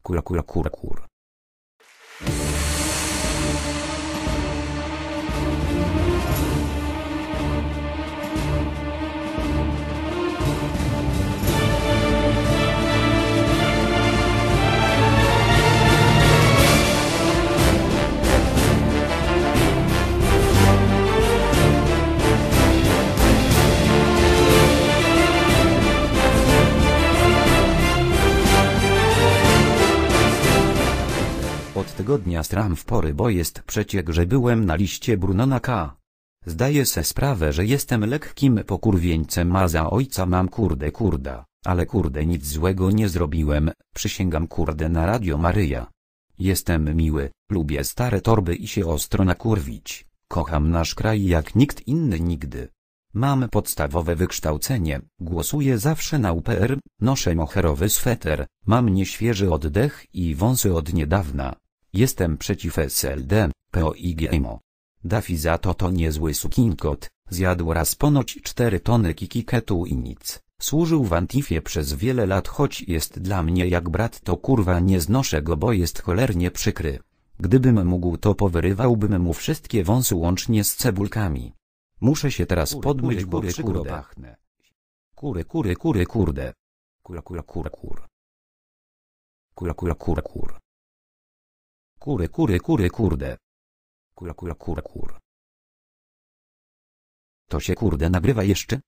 Kur. Od tygodnia stram w pory, bo jest przeciek, że byłem na liście Brunona K. Zdaję se sprawę, że jestem lekkim pokurwieńcem, a za ojca mam kurda, ale nic złego nie zrobiłem, przysięgam na Radio Maryja. Jestem miły, lubię stare torby i się ostro nakurwić, kocham nasz kraj jak nikt inny nigdy. Mam podstawowe wykształcenie, głosuję zawsze na UPR, noszę moherowy sweter, mam nieświeży oddech i wąsy od niedawna. Jestem przeciw SLD, PO i GMO. Daffy za to niezły sukinkot, zjadł raz ponoć 4 tony kikiketu i nic. Służył w Antifie przez wiele lat, choć jest dla mnie jak brat, to kurwa nie znoszę go, bo jest cholernie przykry. Gdybym mógł, to powyrywałbym mu wszystkie wąsy łącznie z cebulkami. Muszę się teraz podmyć, bo przykro pachnę. Kurde. To się kurde nagrywa jeszcze?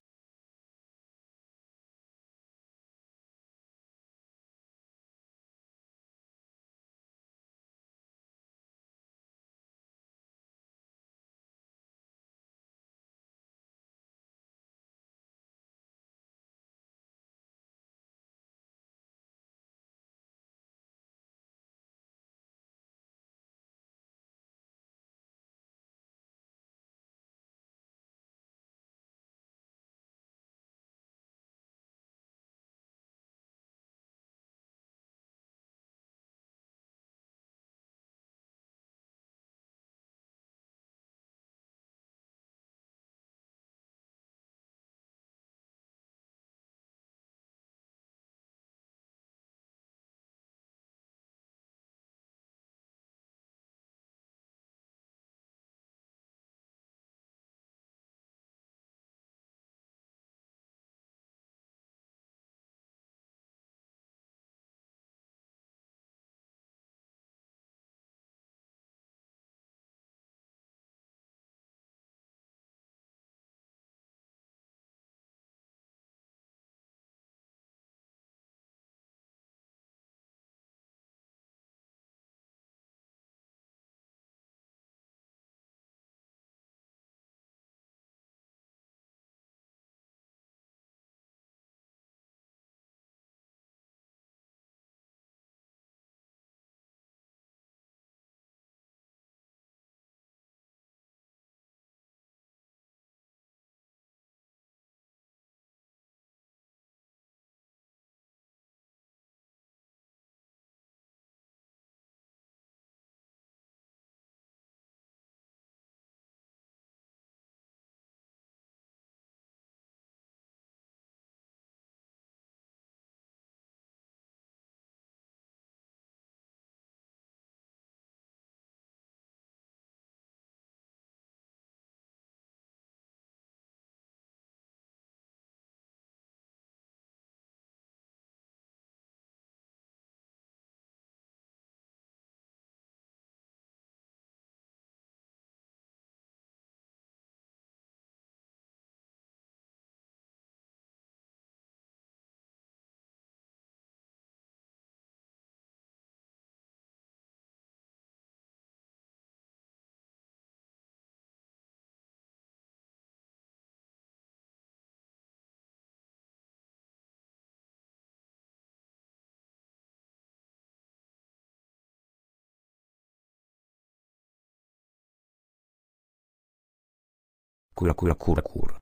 Kur.